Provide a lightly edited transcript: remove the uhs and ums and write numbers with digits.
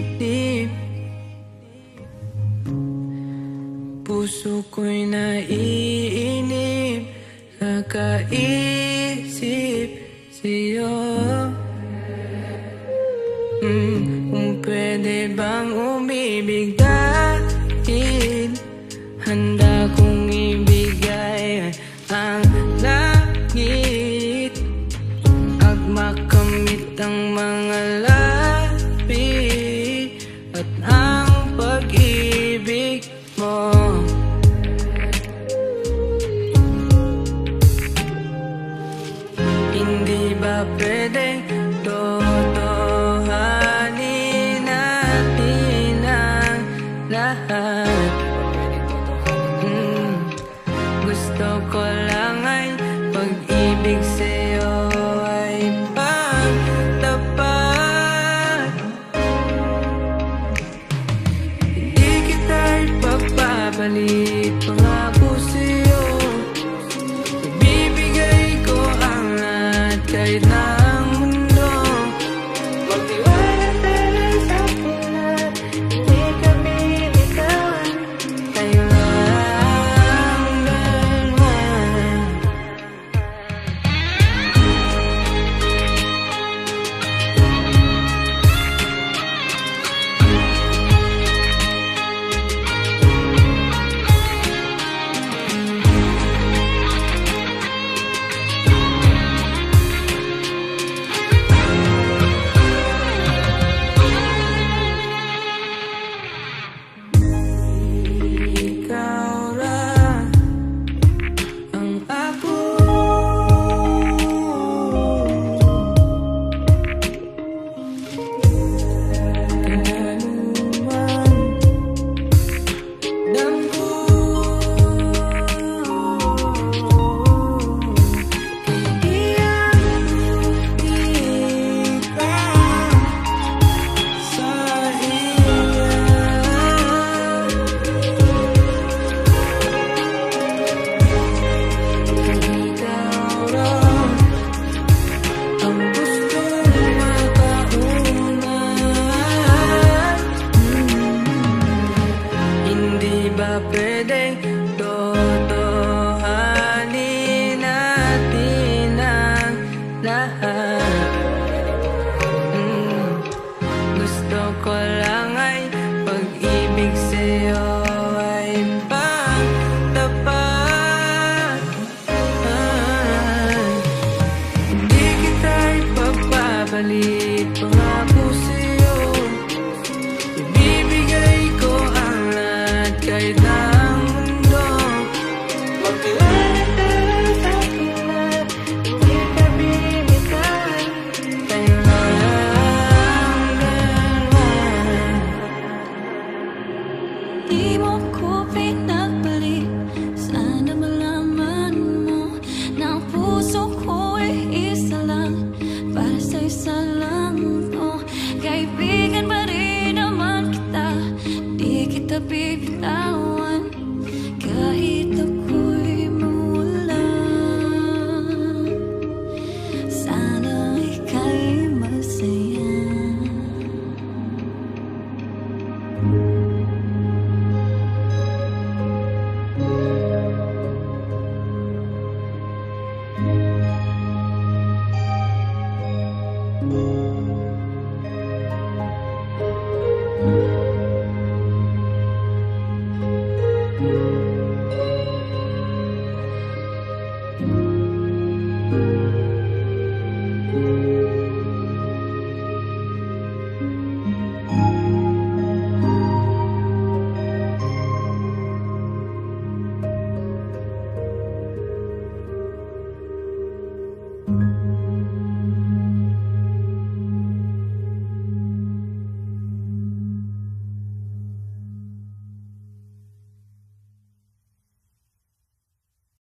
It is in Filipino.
naiinip, puso ko'y naiinip, kakaisip sa'yo. Kung pwede bang umibig, dahil handa kong ibigay ang langit at makamit ang mga labi at ang pag-ibig mo. Hindi ba pwedeng totohanin natin ang lahat? Gusto ko lang ay pag-ibig sa'yo ay pagtapat. Hindi kita ipagpalit, pangako sa'yo. Ibibigay ko ang lahat kahit na ang mundo. Magtiwala tayo sa akin lahat, hindi kami bitawan. Tayo lang dalawa. Ikaw lang ang ako. Kinanuman damgo kaibigan kita sa iya. Ikaw lang ang gustong makauna. Hindi ba pwedeng totohanin natin ang lahat? Gusto ko lang